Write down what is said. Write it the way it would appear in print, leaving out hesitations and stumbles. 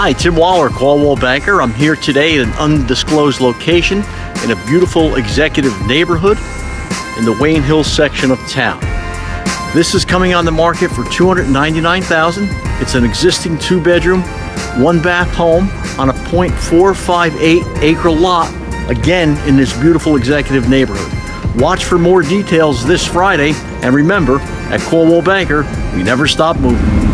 Hi, Tim Waller, Coldwell Banker. I'm here today at an undisclosed location in a beautiful executive neighborhood in the Wayne Hills section of town. This is coming on the market for $299,000. It's an existing 2-bedroom, 1-bath home on a .458 acre lot, again in this beautiful executive neighborhood. Watch for more details this Friday, and remember, at Coldwell Banker, we never stop moving.